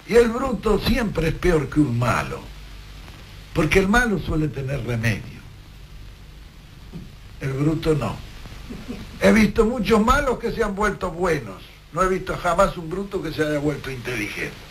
Y el bruto siempre es peor que un malo, porque el malo suele tener remedio. El bruto no. He visto muchos malos que se han vuelto buenos. No he visto jamás un bruto que se haya vuelto inteligente.